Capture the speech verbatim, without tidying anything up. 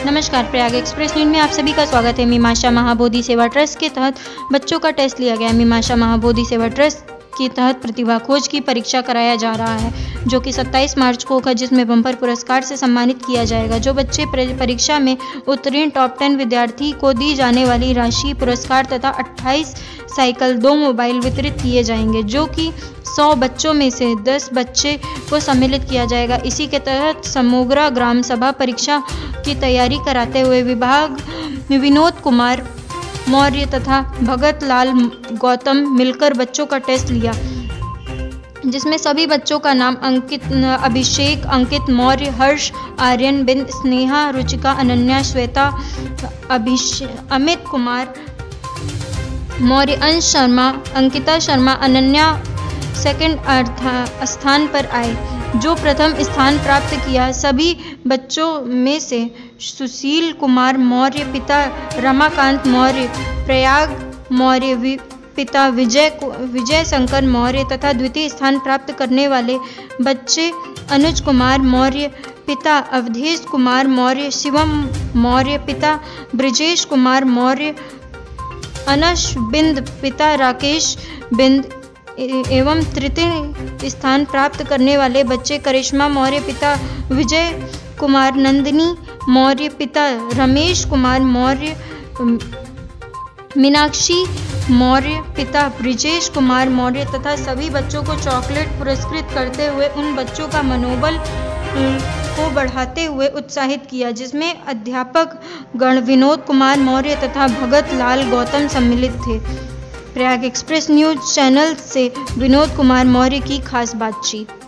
नमस्कार, Prayag express news में आप सभी का स्वागत है। मीमांसा महाबोधि सेवा ट्रस्ट के तहत बच्चों का टेस्ट लिया गया। मीमांसा महाबोधि सेवा ट्रस्ट के तहत प्रतिभा खोज की परीक्षा कराया जा रहा है, जो कि सत्ताईस मार्च को होगा, जिसमें बम्पर पुरस्कार से सम्मानित किया जाएगा। जो बच्चे परीक्षा में उत्तीर्ण टॉप टेन विद्यार्थी को दी जाने वाली राशि पुरस्कार तथा अट्ठाईस साइकिल, दो मोबाइल वितरित किए जाएंगे, जो कि सौ बच्चों में से दस बच्चे को सम्मिलित किया जाएगा। इसी के तहत समोग्रा ग्राम सभा परीक्षा की तैयारी कराते हुए विभाग विनोद कुमार मौर्य तथा भगत लाल गौतम मिलकर बच्चों का टेस्ट लिया, जिसमें सभी बच्चों का नाम अंकित अभिषेक, अंकित मौर्य, हर्ष, आर्यन, बिंद, स्नेहा, रुचिका, अनन्या, श्वेता, अभिषेक, अमित कुमार मौर्य, अंश शर्मा, अंकिता शर्मा, अनन्या सेकंड स्थान पर आए। जो प्रथम स्थान प्राप्त किया, सभी बच्चों में से सुशील कुमार मौर्य पिता रमाकांत मौर्य, प्रयाग मौर्य पिता विजय विजय शंकर मौर्य तथा द्वितीय स्थान प्राप्त करने वाले बच्चे अनुज कुमार मौर्य पिता अवधेश कुमार मौर्य, शिवम मौर्य पिता ब्रिजेश कुमार मौर्य, अनश बिंद पिता राकेश बिंद एवं तृतीय स्थान प्राप्त करने वाले बच्चे करिश्मा मौर्य पिता विजय कुमार, नंदिनी मौर्य पिता रमेश कुमार मौर्य, मीनाक्षी मौर्य पिता ब्रिजेश कुमार मौर्य तथा सभी बच्चों को चॉकलेट पुरस्कृत करते हुए उन बच्चों का मनोबल को बढ़ाते हुए उत्साहित किया, जिसमें अध्यापक गण विनोद कुमार मौर्य तथा भगत लाल गौतम सम्मिलित थे। प्रयाग एक्सप्रेस न्यूज चैनल से विनोद कुमार मौर्य की खास बातचीत।